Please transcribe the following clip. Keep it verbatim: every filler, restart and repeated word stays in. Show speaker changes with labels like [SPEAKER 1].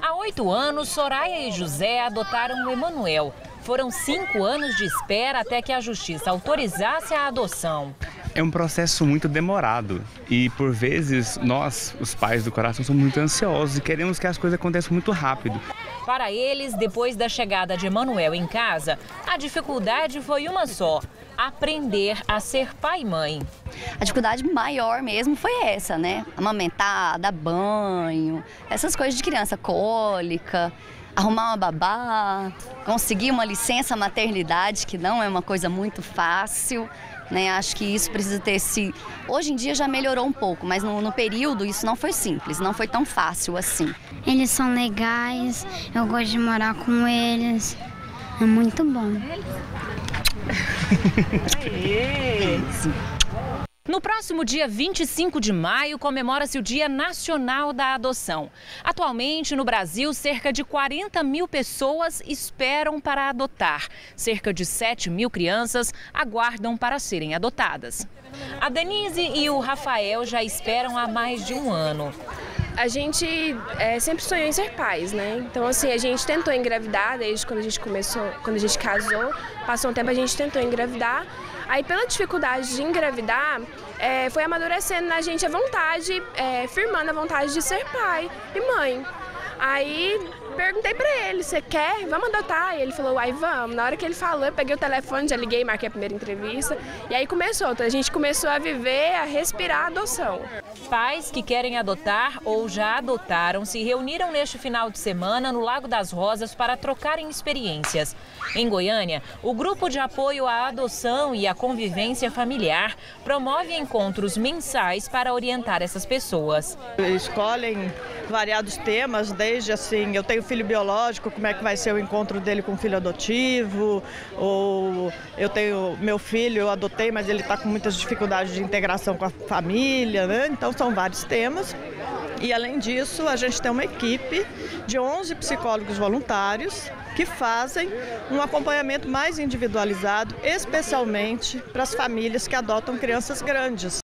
[SPEAKER 1] Há oito anos, Soraya e José adotaram o Emanuel. Foram cinco anos de espera até que a justiça autorizasse a adoção.
[SPEAKER 2] É um processo muito demorado e, por vezes, nós, os pais do coração, somos muito ansiosos e queremos que as coisas aconteçam muito rápido.
[SPEAKER 1] Para eles, depois da chegada de Emanuel em casa, a dificuldade foi uma só: aprender a ser pai e mãe.
[SPEAKER 3] A dificuldade maior mesmo foi essa, né? Amamentar, dar banho, essas coisas de criança, cólica, arrumar uma babá, conseguir uma licença maternidade, que não é uma coisa muito fácil, né? Acho que isso precisa ter se... Hoje em dia já melhorou um pouco, mas no, no período isso não foi simples, não foi tão fácil assim.
[SPEAKER 4] Eles são legais, eu gosto de morar com eles, é muito bom.
[SPEAKER 1] No próximo dia vinte e cinco de maio, comemora-se o Dia Nacional da Adoção. Atualmente, no Brasil, cerca de quarenta mil pessoas esperam para adotar. Cerca de sete mil crianças aguardam para serem adotadas. A Denise e o Rafael já esperam há mais de um ano.
[SPEAKER 5] A gente é, sempre sonhou em ser pais, né? Então, assim, a gente tentou engravidar desde quando a gente começou, quando a gente casou. Passou um tempo, a gente tentou engravidar. Aí, pela dificuldade de engravidar, é, foi amadurecendo na gente a vontade, é, firmando a vontade de ser pai e mãe. Aí, perguntei pra ele, você quer? Vamos adotar? E ele falou, ai, vamos. Na hora que ele falou, eu peguei o telefone, já liguei, marquei a primeira entrevista. E aí começou, a gente começou a viver, a respirar a adoção.
[SPEAKER 1] Pais que querem adotar ou já adotaram se reuniram neste final de semana no Lago das Rosas para trocarem experiências. Em Goiânia, o Grupo de Apoio à Adoção e à Convivência Familiar promove encontros mensais para orientar essas pessoas.
[SPEAKER 6] Escolhem variados temas, desde assim, eu tenho filho biológico, como é que vai ser o encontro dele com o filho adotivo, ou eu tenho meu filho, eu adotei, mas ele está com muitas dificuldades de integração com a família, né? Então são vários temas. E além disso, a gente tem uma equipe de onze psicólogos voluntários que fazem um acompanhamento mais individualizado, especialmente para as famílias que adotam crianças grandes.